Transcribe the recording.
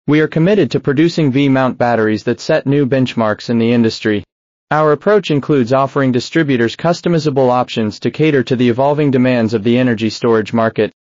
We are committed to producing V-mount batteries that set new benchmarks in the industry. Our approach includes offering distributors customizable options to cater to the evolving demands of the energy storage market.